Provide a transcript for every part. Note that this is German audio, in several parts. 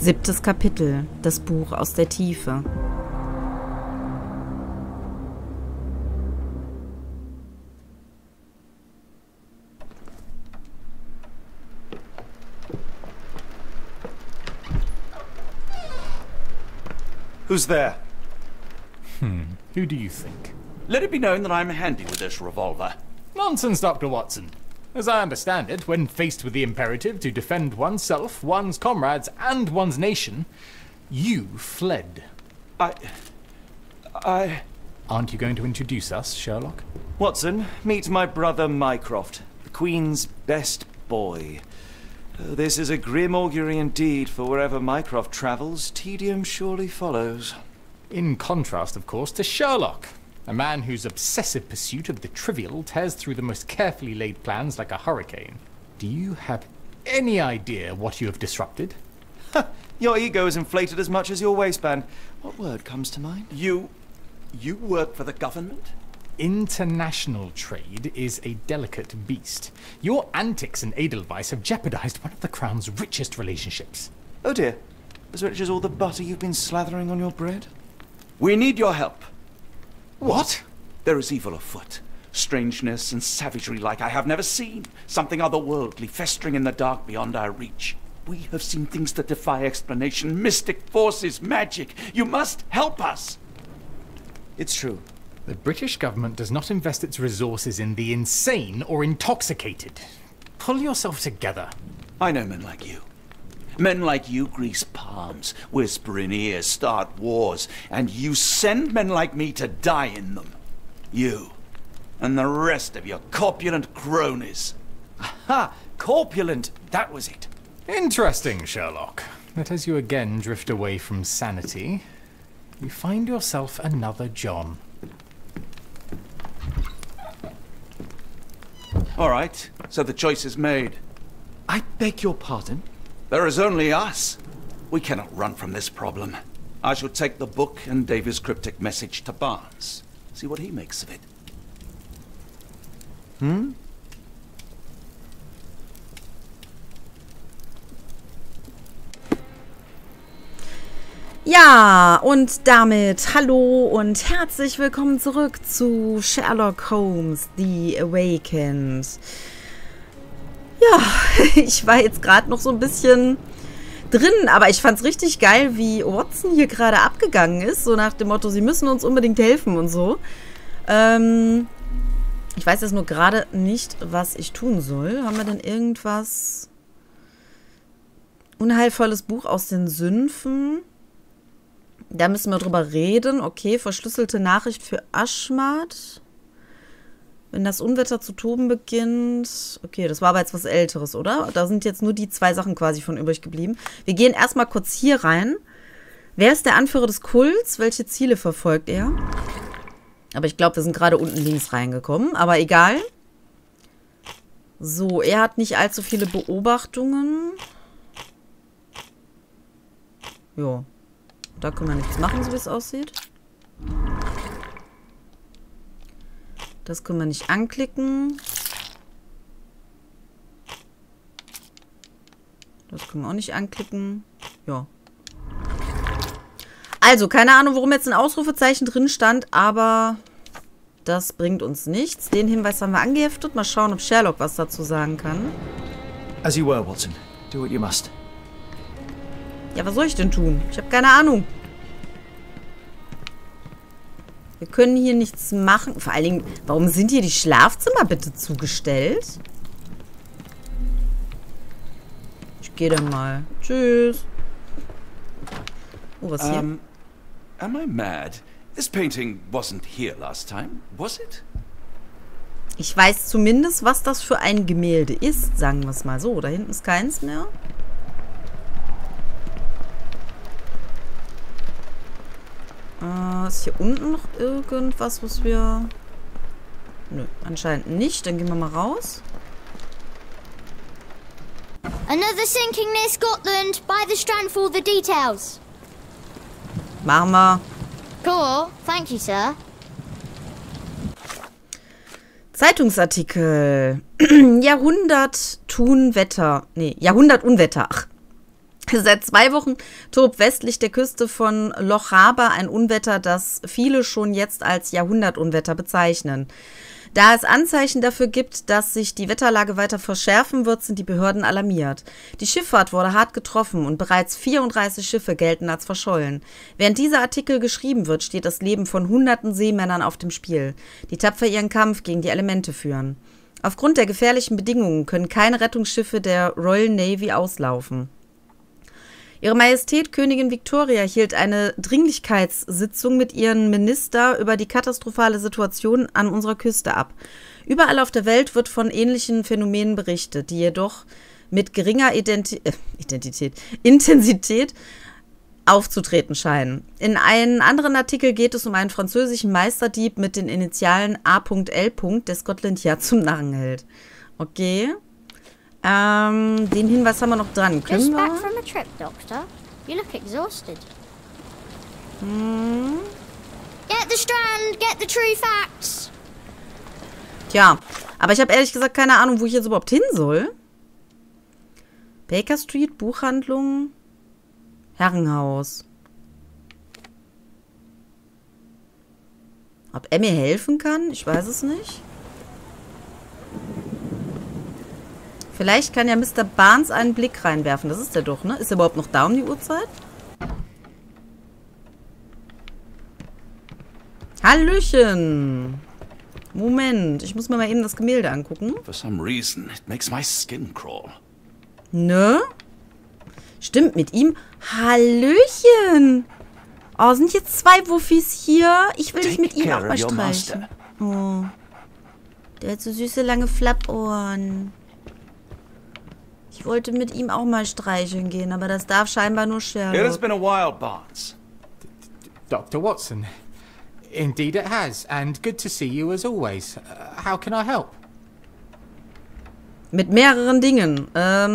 7. Kapitel. Das Buch aus der Tiefe. Who's there? Who do you think? Let it be known that I'm handy with this revolver. Nonsense, Dr. Watson. As I understand it, when faced with the imperative to defend oneself, one's comrades, and one's nation, you fled. I... Aren't you going to introduce us, Sherlock? Watson, meet my brother Mycroft, the Queen's best boy. This is a grim augury indeed, for wherever Mycroft travels, tedium surely follows. In contrast, of course, to Sherlock, a man whose obsessive pursuit of the trivial tears through the most carefully laid plans like a hurricane. Do you have any idea what you have disrupted? Your ego is inflated as much as your waistband. What word comes to mind? You work for the government? International trade is a delicate beast. Your antics and Edelweiss have jeopardized one of the Crown's richest relationships. Oh dear. As rich as all the butter you've been slathering on your bread? We need your help. What? There is evil afoot. Strangeness and savagery like I have never seen. Something otherworldly festering in the dark beyond our reach. We have seen things that defy explanation. Mystic forces, magic. You must help us. It's true. The British government does not invest its resources in the insane or intoxicated. Pull yourself together. I know men like you. Men like you grease palms, whisper in ears, start wars, and you send men like me to die in them. You and the rest of your corpulent cronies. Aha! Corpulent! That was it. Interesting, Sherlock. That as you again drift away from sanity, you find yourself another John. All right, so the choice is made. I beg your pardon? There is only us. We cannot run from this problem. I shall take the book and Davy's cryptic message to Barnes. See what he makes of it. Ja, und damit hallo und herzlich willkommen zurück zu Sherlock Holmes, The Awakened. Ja, ich war jetzt gerade noch so ein bisschen drin, aber ich fand's richtig geil, wie Watson hier gerade abgegangen ist, so nach dem Motto, sie müssen uns unbedingt helfen und so. Ich weiß jetzt nur gerade nicht, was ich tun soll. Haben wir denn irgendwas? Unheilvolles Buch aus den Sümpfen. Da müssen wir drüber reden. Okay, verschlüsselte Nachricht für Aschmat. Wenn das Unwetter zu toben beginnt. Okay, das war aber jetzt was Älteres, oder? Da sind jetzt nur die 2 Sachen quasi von übrig geblieben. Wir gehen erstmal kurz hier rein. Wer ist der Anführer des Kults? Welche Ziele verfolgt er? Aber ich glaube, wir sind gerade unten links reingekommen. Aber egal. So, er hat nicht allzu viele Beobachtungen. Jo. Da können wir nichts machen, so wie es aussieht. Das können wir nicht anklicken. Das können wir auch nicht anklicken. Ja. Also, keine Ahnung, warum jetzt ein Ausrufezeichen drin stand, aber das bringt uns nichts. Den Hinweis haben wir angeheftet. Mal schauen, ob Sherlock was dazu sagen kann. As you were, Watson. Do what you must. Ja, was soll ich denn tun? Ich habe keine Ahnung. Wir können hier nichts machen. Vor allen Dingen, warum sind hier die Schlafzimmer bitte zugestellt? Ich gehe dann mal. Tschüss. Oh, was hier? Am I mad? This painting wasn't here last time, was it? Ich weiß zumindest, was das für ein Gemälde ist, sagen wir es mal so. Da hinten ist keins mehr. Ist hier unten noch irgendwas, was wir... Nö, anscheinend nicht. Dann gehen wir mal raus. Another sinking near Scotland. By the strand for all the details. Machen wir. Cool. Thank you, sir. Zeitungsartikel. Jahrhundert Unwetter. Ach. Seit 2 Wochen tobt westlich der Küste von Loch Harbour ein Unwetter, das viele schon jetzt als Jahrhundertunwetter bezeichnen. Da es Anzeichen dafür gibt, dass sich die Wetterlage weiter verschärfen wird, sind die Behörden alarmiert. Die Schifffahrt wurde hart getroffen und bereits 34 Schiffe gelten als verschollen. Während dieser Artikel geschrieben wird, steht das Leben von hunderten Seemännern auf dem Spiel, die tapfer ihren Kampf gegen die Elemente führen. Aufgrund der gefährlichen Bedingungen können keine Rettungsschiffe der Royal Navy auslaufen. Ihre Majestät Königin Victoria hielt eine Dringlichkeitssitzung mit ihrem Minister über die katastrophale Situation an unserer Küste ab. Überall auf der Welt wird von ähnlichen Phänomenen berichtet, die jedoch mit geringer Intensität aufzutreten scheinen. In einem anderen Artikel geht es um einen französischen Meisterdieb mit den Initialen A.L., der Scotland Yard zum Narren hält. Okay. Den Hinweis haben wir noch dran. Just back from a trip, Doctor. You look exhausted. Get the strand, get the true facts. Tja, aber ich habe ehrlich gesagt keine Ahnung, wo ich jetzt überhaupt hin soll. Baker Street, Buchhandlung, Herrenhaus. Ob er mir helfen kann? Ich weiß es nicht. Vielleicht kann ja Mr. Barnes einen Blick reinwerfen. Das ist er doch, ne? Ist er überhaupt noch da um die Uhrzeit? Hallöchen! Moment, ich muss mir mal eben das Gemälde angucken. For some reason, it makes my skin crawl. Ne? Stimmt, mit ihm. Hallöchen! Oh, sind jetzt 2 Wuffis hier? Ich will dich mit ihm auch mal streichen. Oh. Der hat so süße, lange Flappohren. Ich wollte mit ihm auch mal streicheln gehen, aber das darf scheinbar nur Sherlock. It has been a while, Barnes. Dr. Watson. Indeed it has, and good to see you as always. How can I help? Mit mehreren Dingen.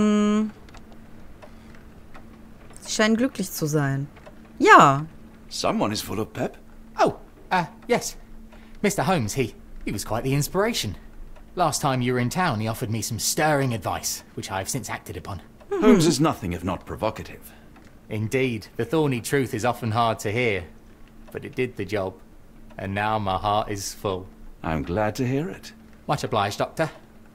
Sie scheinen glücklich zu sein. Ja. Someone is full of pep. Oh, yes. Mr. Holmes, he was quite the inspiration. Last time you were in town, he offered me some stirring advice, which I have since acted upon. Holmes is nothing if not provocative. Indeed, the thorny truth is often hard to hear, but it did the job, and now my heart is full. I'm glad to hear it. Much obliged, Doctor.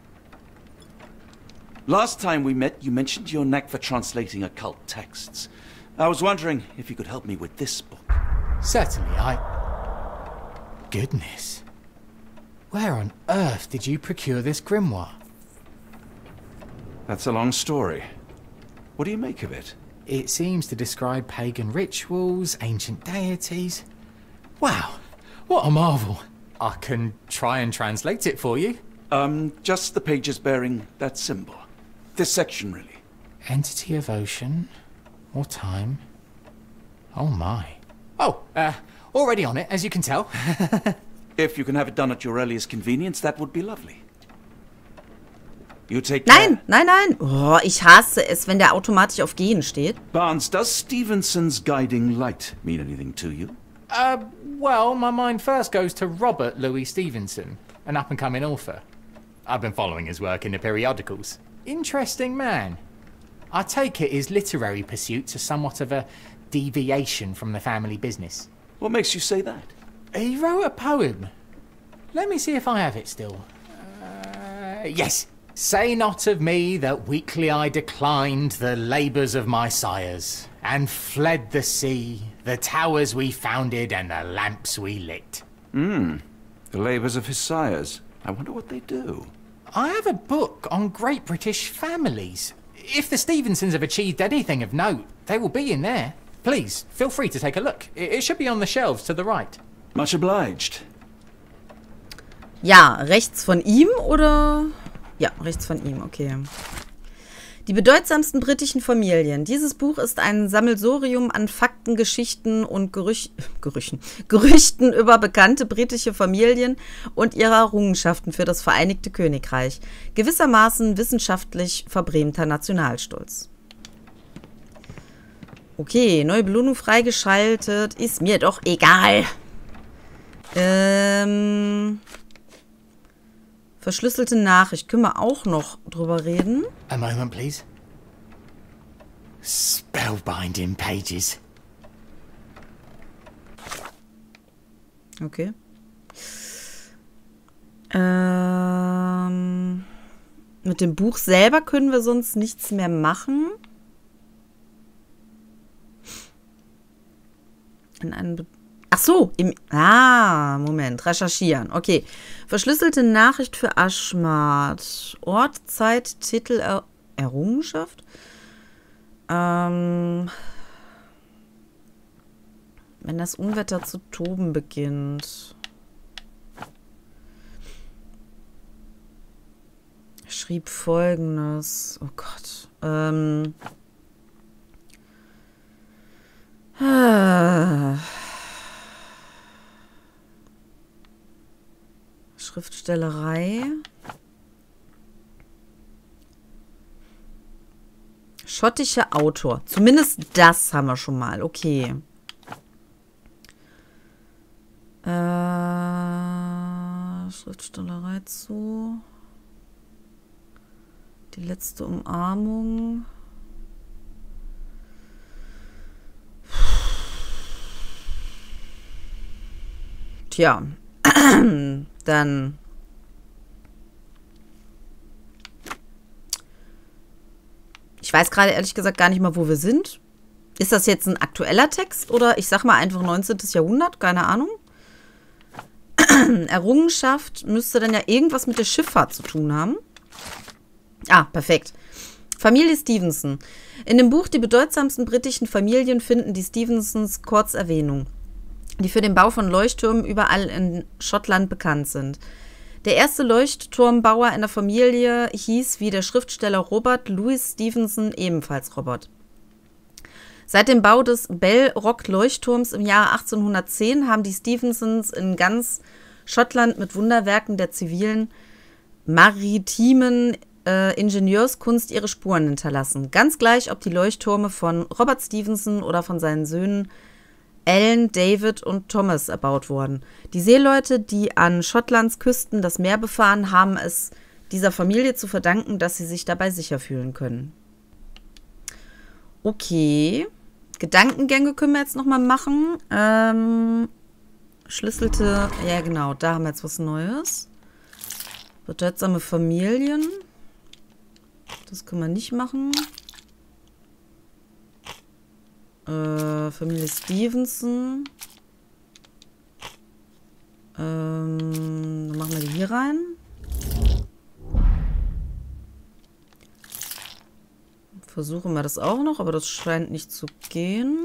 Last time we met, you mentioned your knack for translating occult texts. I was wondering if you could help me with this book. Certainly, Goodness. Where on earth did you procure this grimoire? That's a long story. What do you make of it? It seems to describe pagan rituals, ancient deities. Wow, what a marvel. I can try and translate it for you. Just the pages bearing that symbol. This section, really. Entity of ocean or time. Oh my. Oh, already on it, as you can tell. If you can have it done at your earliest convenience, that would be lovely. You take care. Nein. Oh, ich hasse es, wenn der automatisch auf Gehen steht. Barnes, does Stevenson's guiding light mean anything to you? Well, my mind first goes to Robert Louis Stevenson, an up-and-coming author. I've been following his work in the periodicals. Interesting man. I take it his literary pursuits are somewhat of a deviation from the family business. What makes you say that? He wrote a poem. Let me see if I have it still. Yes. Say not of me that weakly I declined the labours of my sires, and fled the sea, the towers we founded, and the lamps we lit. The labours of his sires. I wonder what they do. I have a book on great British families. If the Stevensons have achieved anything of note, they will be in there. Please, feel free to take a look. It should be on the shelves to the right. Much obliged. Ja, rechts von ihm oder? Ja, rechts von ihm, okay. Die bedeutsamsten britischen Familien. Dieses Buch ist ein Sammelsurium an Fakten, Geschichten und Gerüchten über bekannte britische Familien und ihre Errungenschaften für das Vereinigte Königreich. Gewissermaßen wissenschaftlich verbrämter Nationalstolz. Okay, neue Belohnung freigeschaltet. Ist mir doch egal. Verschlüsselte Nachricht. Können wir auch noch drüber reden? A moment, please. Spellbinding pages. Okay. Mit dem Buch selber können wir sonst nichts mehr machen. Ach so, Moment, recherchieren. Okay. Verschlüsselte Nachricht für Aschmad. Ort, Zeit, Titel, Errungenschaft. Wenn das Unwetter zu toben beginnt. Schrieb Folgendes. Oh Gott. Schriftstellerei. Schottischer Autor. Zumindest das haben wir schon mal. Okay. Schriftstellerei zu. Die letzte Umarmung. Tja, dann ich weiß gerade ehrlich gesagt gar nicht mal, wo wir sind. Ist das jetzt ein aktueller Text oder ich sag mal einfach 19. Jahrhundert? Keine Ahnung. Errungenschaft müsste dann ja irgendwas mit der Schifffahrt zu tun haben. Ah, perfekt. Familie Stevenson. In dem Buch Die bedeutsamsten britischen Familien finden die Stevensons kurz Erwähnung, die für den Bau von Leuchttürmen überall in Schottland bekannt sind. Der erste Leuchtturmbauer in der Familie hieß wie der Schriftsteller Robert Louis Stevenson ebenfalls Robert. Seit dem Bau des Bell Rock Leuchtturms im Jahre 1810 haben die Stevensons in ganz Schottland mit Wunderwerken der zivilen maritimen Ingenieurskunst ihre Spuren hinterlassen. Ganz gleich, ob die Leuchttürme von Robert Stevenson oder von seinen Söhnen Alan, David und Thomas erbaut wurden. Die Seeleute, die an Schottlands Küsten das Meer befahren, haben es dieser Familie zu verdanken, dass sie sich dabei sicher fühlen können. Okay. Gedankengänge können wir jetzt nochmal machen. Schlüsselte, ja genau, da haben wir jetzt was Neues. Bedeutsame Familien. Das können wir nicht machen. Familie Stevenson. Dann machen wir die hier rein. Versuchen wir das auch noch, aber das scheint nicht zu gehen.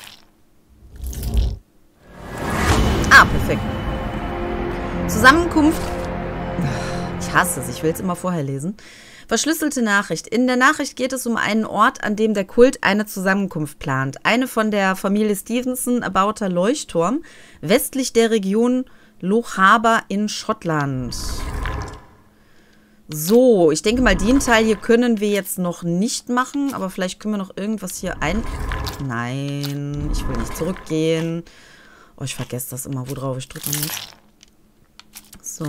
Ah, perfekt. Zusammenkunft. Ich hasse es, ich will es immer vorher lesen. Verschlüsselte Nachricht. In der Nachricht geht es um einen Ort, an dem der Kult eine Zusammenkunft plant. Eine von der Familie Stevenson erbauter Leuchtturm westlich der Region Loch Harbour in Schottland. So, ich denke mal, den Teil hier können wir jetzt noch nicht machen, aber vielleicht können wir noch irgendwas hier ein... Nein, ich will nicht zurückgehen. Oh, ich vergesse das immer, worauf ich drücken muss. So.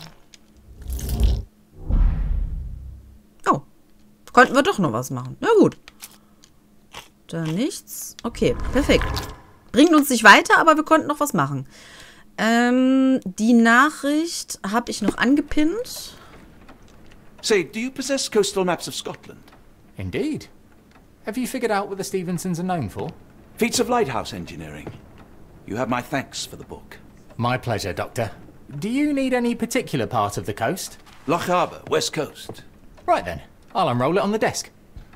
Oh, konnten wir doch noch was machen. Na gut. Da nichts. Okay, perfekt. Bringt uns nicht weiter, aber wir konnten noch was machen. Die Nachricht habe ich noch angepinnt. Say, do you possess coastal maps of Scotland? Indeed. Have you figured out what the Stevensons are known for? Feats of lighthouse engineering. You have my thanks for the book. My pleasure, Doctor. Do you need any particular part of the coast? Loch Harbour, west coast. Right then, I'll unroll it on the desk.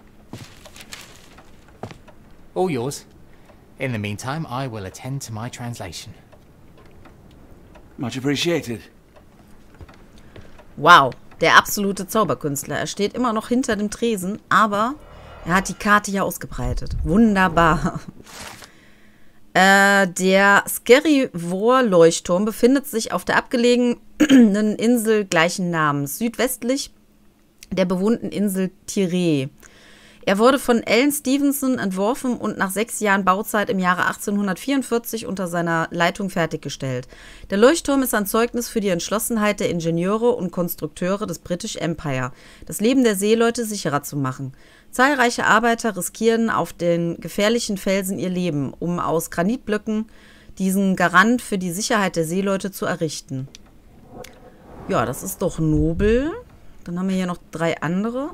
All yours. In the meantime, I will attend to my translation. Much appreciated. Wow, der absolute Zauberkünstler. Er steht immer noch hinter dem Tresen, aber er hat die Karte ja ausgebreitet. Wunderbar. Der Skerry Vor Leuchtturm befindet sich auf der abgelegenen Insel gleichen Namens, südwestlich der bewohnten Insel Tiree. Er wurde von Alan Stevenson entworfen und nach 6 Jahren Bauzeit im Jahre 1844 unter seiner Leitung fertiggestellt. Der Leuchtturm ist ein Zeugnis für die Entschlossenheit der Ingenieure und Konstrukteure des British Empire, das Leben der Seeleute sicherer zu machen. Zahlreiche Arbeiter riskieren auf den gefährlichen Felsen ihr Leben, um aus Granitblöcken diesen Garant für die Sicherheit der Seeleute zu errichten. Ja, das ist doch nobel. Dann haben wir hier noch 3 andere.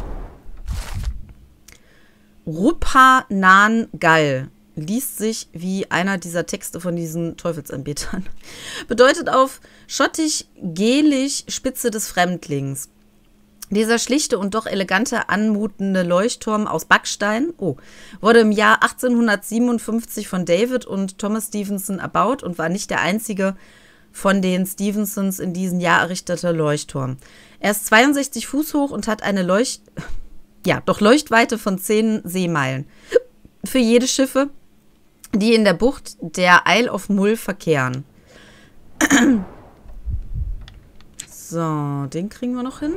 Rupa Nan Gal liest sich wie einer dieser Texte von diesen Teufelsanbetern. Bedeutet auf Schottisch Gälisch Spitze des Fremdlings. Dieser schlichte und doch elegante anmutende Leuchtturm aus Backstein wurde im Jahr 1857 von David und Thomas Stevenson erbaut und war nicht der einzige von den Stevensons in diesem Jahr errichtete Leuchtturm. Er ist 62 Fuß hoch und hat eine Leuchtweite von 10 Seemeilen. Für jede Schiffe, die in der Bucht der Isle of Mull verkehren. So, den kriegen wir noch hin.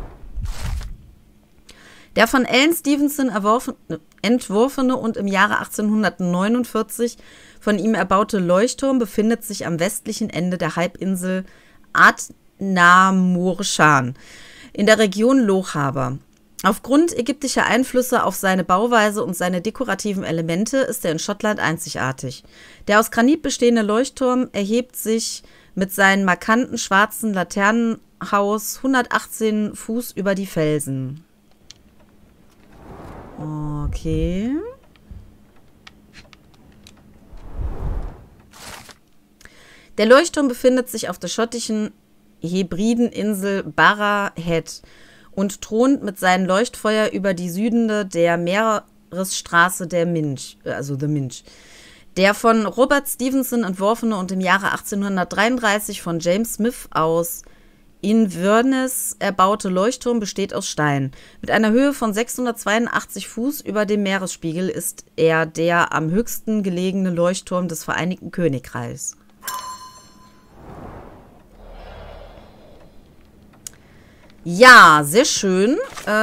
Der von Alan Stevenson entworfene und im Jahre 1849 von ihm erbaute Leuchtturm befindet sich am westlichen Ende der Halbinsel Ad-Namur-Shan in der Region Lochaber. Aufgrund ägyptischer Einflüsse auf seine Bauweise und seine dekorativen Elemente ist er in Schottland einzigartig. Der aus Granit bestehende Leuchtturm erhebt sich mit seinem markanten schwarzen Laternenhaus 118 Fuß über die Felsen. Okay. Der Leuchtturm befindet sich auf der schottischen Hebrideninsel Barra Head und thront mit seinem Leuchtfeuer über die Südende der Meeresstraße der Minch, also The Minch. Der von Robert Stevenson entworfene und im Jahre 1833 von James Smith aus Inverness erbaute Leuchtturm besteht aus Stein. Mit einer Höhe von 682 Fuß über dem Meeresspiegel ist er der am höchsten gelegene Leuchtturm des Vereinigten Königreichs. Ja, sehr schön.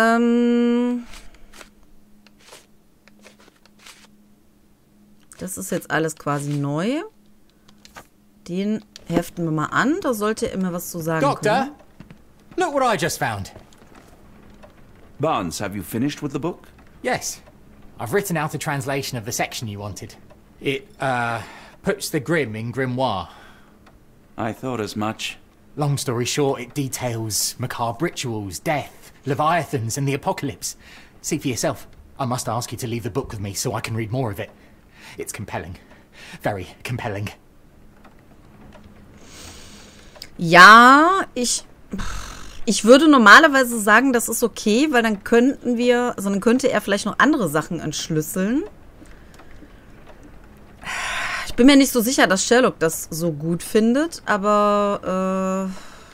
Das ist jetzt alles quasi neu. Den heften wir mal an. Da sollte er immer was zu sagen Doctor, können. look what I just found. Barnes, have you finished with the book? Yes, I've written out a translation of the section you wanted. It, puts the grim in grimoire. I thought as much. Long story short, it details macabre rituals, death, leviathans, and the apocalypse. See for yourself. I must ask you to leave the book with me so I can read more of it. It's compelling. Very compelling. Ja, ich würde normalerweise sagen, das ist okay, weil dann dann könnte er vielleicht noch andere Sachen entschlüsseln. Ich bin mir nicht so sicher, dass Sherlock das so gut findet, aber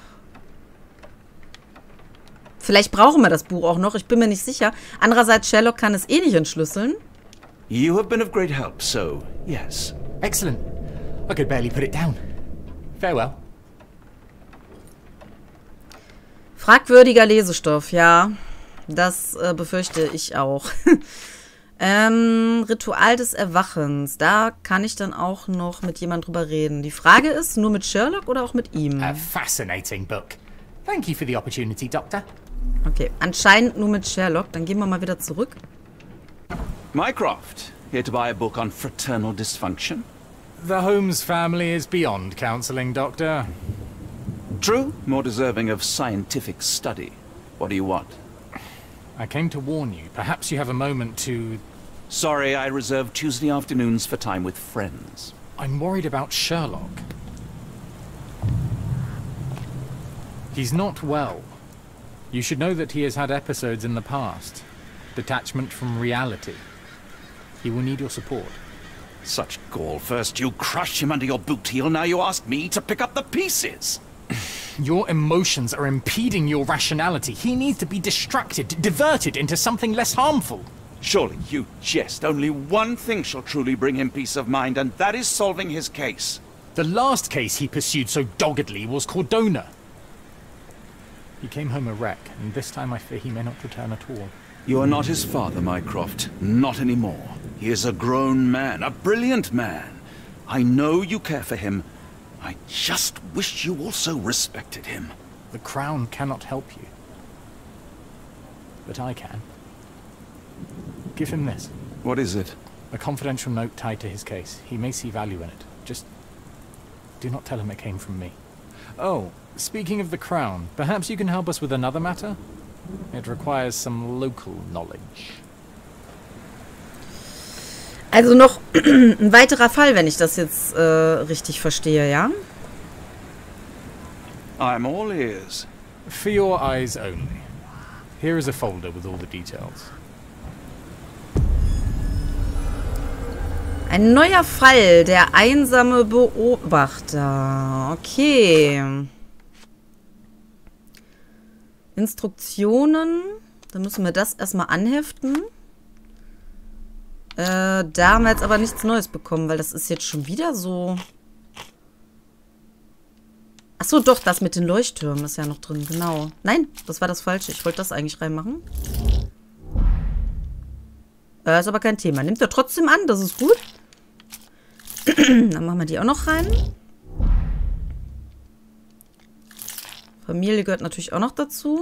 vielleicht brauchen wir das Buch auch noch, ich bin mir nicht sicher. Andererseits, Sherlock kann es eh nicht entschlüsseln. You have been of great help, so yes. Excellent. I could barely put it down. Farewell. Fragwürdiger Lesestoff, ja. Das befürchte ich auch. Ritual des Erwachens. Da kann ich dann auch noch mit jemand drüber reden. Die Frage ist, nur mit Sherlock oder auch mit ihm? A fascinating book. Thank you for the opportunity, Doctor. Okay, anscheinend nur mit Sherlock. Dann gehen wir mal wieder zurück. Mycroft, here to buy a book on fraternal dysfunction? The Holmes family is beyond counselling, Doctor. True, more deserving of scientific study. What do you want? I came to warn you. Perhaps you have a moment to... Sorry, I reserve Tuesday afternoons for time with friends. I'm worried about Sherlock. He's not well. You should know that he has had episodes in the past. Detachment from reality. He will need your support. Such gall. First you crush him under your boot heel, now you ask me to pick up the pieces. Your emotions are impeding your rationality. He needs to be distracted, diverted into something less harmful. Surely you jest. Only one thing shall truly bring him peace of mind, and that is solving his case. The last case he pursued so doggedly was Cordona. He came home a wreck, and this time I fear he may not return at all. You are not his father, Mycroft. Not anymore. He is a grown man, a brilliant man. I know you care for him. I just wish you also respected him. The Crown cannot help you. But I can. Give him this. What is it? A confidential note tied to his case. He may see value in it. Just do not tell him it came from me. Oh, speaking of the Crown, perhaps you can help us with another matter? It requires some local knowledge. Also noch ein weiterer Fall, wenn ich das jetzt richtig verstehe, ja? I'm all ears. For your eyes only. Here is a folder with all the details. Ein neuer Fall, der einsame Beobachter. Okay. Instruktionen. Dann müssen wir das erstmal anheften. Da haben wir jetzt aber nichts Neues bekommen, weil das ist jetzt schon wieder so... Achso, doch, das mit den Leuchttürmen ist ja noch drin, genau. Nein, das war das Falsche. Ich wollte das eigentlich reinmachen. Ist aber kein Thema. Nimmt er trotzdem an, das ist gut. Dann machen wir die auch noch rein. Familie gehört natürlich auch noch dazu.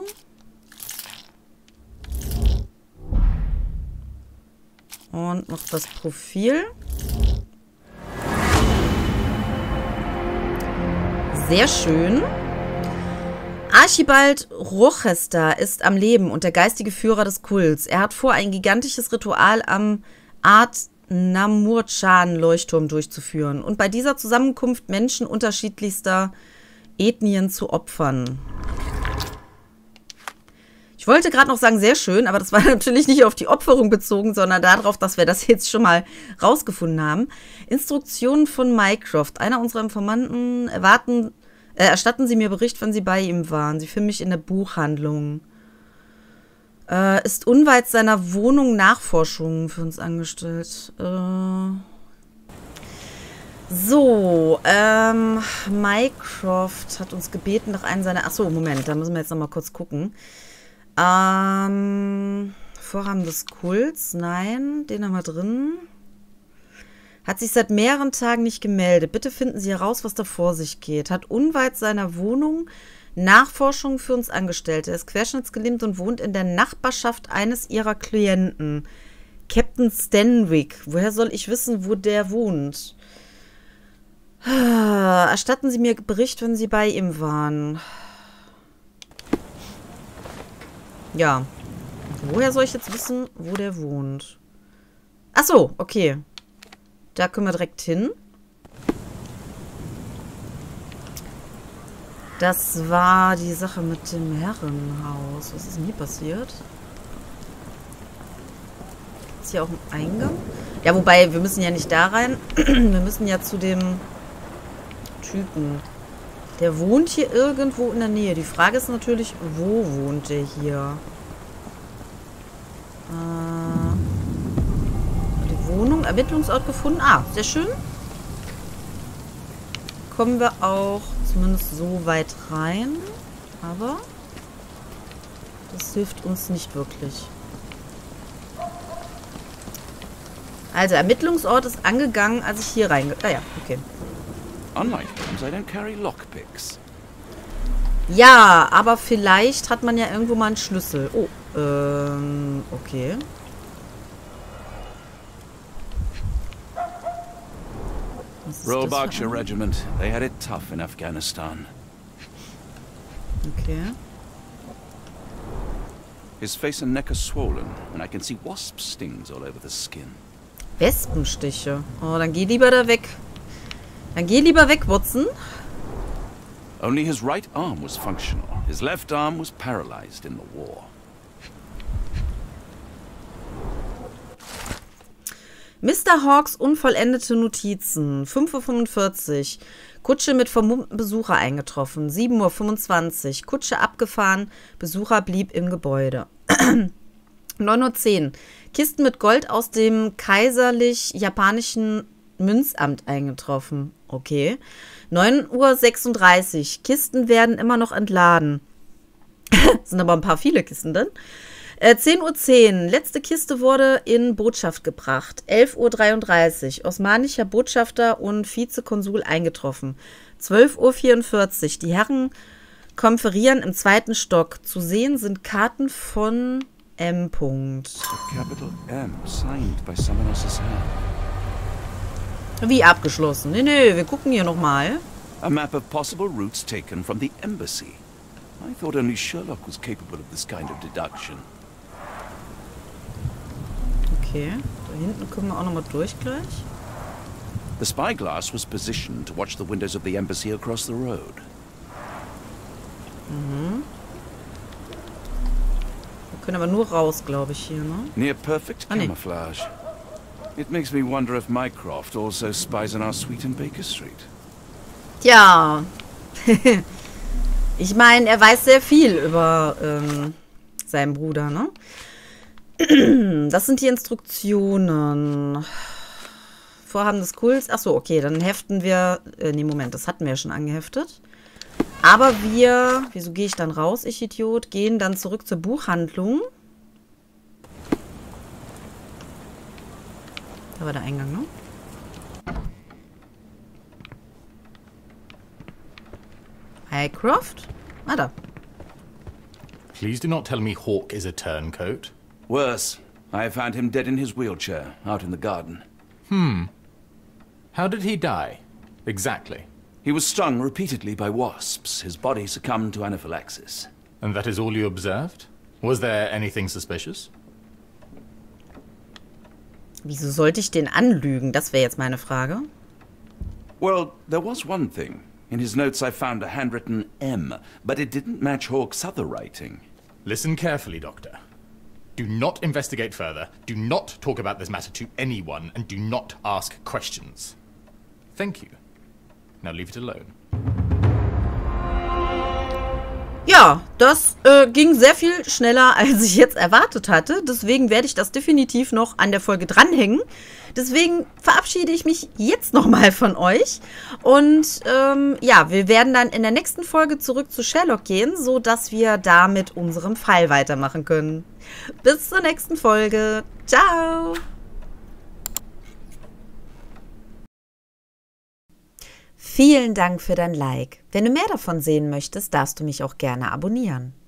Und noch das Profil. Sehr schön. Archibald Rochester ist am Leben und der geistige Führer des Kults. Er hat vor, ein gigantisches Ritual am Art Namurchan-Leuchtturm durchzuführen und bei dieser Zusammenkunft Menschen unterschiedlichster Ethnien zu opfern. Ich wollte gerade noch sagen, sehr schön, aber das war natürlich nicht auf die Opferung bezogen, sondern darauf, dass wir das jetzt schon mal rausgefunden haben. Instruktionen von Mycroft. Einer unserer Informanten erstatten Sie mir Bericht, wenn Sie bei ihm waren. Sie finden mich in der Buchhandlung. Ist unweit seiner Wohnung Nachforschungen für uns angestellt. So, Mycroft hat uns gebeten, nach einem seiner... Achso, Moment, da müssen wir jetzt nochmal kurz gucken. Vorhaben des Kults, nein, den haben wir drin. Hat sich seit mehreren Tagen nicht gemeldet. Bitte finden Sie heraus, was da vor sich geht. Hat unweit seiner Wohnung Nachforschungen für uns angestellt. Er ist querschnittsgelähmt und wohnt in der Nachbarschaft eines ihrer Klienten. Captain Stanwyck. Woher soll ich wissen, wo der wohnt? Erstatten Sie mir Bericht, wenn Sie bei ihm waren. Ja. Woher soll ich jetzt wissen, wo der wohnt? Ach so, okay. Da können wir direkt hin. Das war die Sache mit dem Herrenhaus. Was ist denn hier passiert? Ist hier auch ein Eingang? Ja, wobei, wir müssen ja nicht da rein. Wir müssen ja zu dem Typen. Der wohnt hier irgendwo in der Nähe. Die Frage ist natürlich, wo wohnt der hier? Die Wohnung, Ermittlungsort gefunden. Ah, sehr schön. Kommen wir auch zumindest so weit rein. Aber das hilft uns nicht wirklich. Also, Ermittlungsort ist angegangen, als ich hier reinge... Ah ja, okay. Unlike bombs, I don't carry lockpicks. Ja, aber vielleicht hat man ja irgendwo mal einen Schlüssel. Oh, okay. Royal Berkshire Regiment. They had it tough in Afghanistan. Okay. His face and neck are swollen, and I can see wasp stings all over the skin. Wespenstiche. Oh, dann geh lieber da weg. Dann geh lieber weg, Watson. Only his right arm was functional. His left arm was paralyzed in the war. Mr. Hawks unvollendete Notizen. 5:45 Uhr. Kutsche mit vermummten Besucher eingetroffen. 7:25 Uhr. Kutsche abgefahren. Besucher blieb im Gebäude. 9:10 Uhr. Kisten mit Gold aus dem kaiserlich-japanischen Münzamt eingetroffen. Okay. 9:36 Uhr. Kisten werden immer noch entladen. Sind aber ein paar viele Kisten drin. 10:10 Uhr. Letzte Kiste wurde in Botschaft gebracht. 11:33 Uhr. Osmanischer Botschafter und Vizekonsul eingetroffen. 12:44 Uhr. Die Herren konferieren im 2. Stock. Zu sehen sind Karten von M. A capital M signed by someone else's hand. Wie abgeschlossen? Nee, wir gucken hier nochmal. A map of possible routes taken from the embassy. I thought only Sherlock was capable of this kind of deduction. Okay, da hinten gucken wir auch nochmal durch gleich. The spyglass was positioned to watch the windows of the embassy across the road. Wir können aber nur raus, glaube ich, hier, ne? Near perfect nee. camouflage. It makes me wonder if Mycroft also spies on our suite in Baker Street. Tja. Ich meine, er weiß sehr viel über seinen Bruder, ne? Das sind die Instruktionen. Vorhaben des Kults. Achso, okay, dann heften wir... nee, Moment, das hatten wir ja schon angeheftet. Aber wir... Wieso gehe ich dann raus, ich Idiot? Gehen dann zurück zur Buchhandlung. Da war der Eingang, ne? Mycroft? Ah, da. Please do not tell me Hawke is a turncoat. Worse, I found him dead in his wheelchair, out in the garden. How did he die? Exactly. He was stung repeatedly by wasps. His body succumbed to anaphylaxis. And that is all you observed? Was there anything suspicious? Wieso sollte ich den anlügen? Das wäre jetzt meine Frage. Well, there was one thing. In his notes I found a handwritten M, but it didn't match Hawke's other writing. Listen carefully, Doctor. Do not investigate further, do not talk about this matter to anyone, and do not ask questions. Thank you. Now leave it alone. Ja, das ging sehr viel schneller, als ich jetzt erwartet hatte. Deswegen werde ich das definitiv noch an der Folge dranhängen. Deswegen verabschiede ich mich jetzt nochmal von euch. Und ja, wir werden dann in der nächsten Folge zurück zu Sherlock gehen, sodass wir da mit unserem Fall weitermachen können. Bis zur nächsten Folge. Ciao! Vielen Dank für dein Like. Wenn du mehr davon sehen möchtest, darfst du mich auch gerne abonnieren.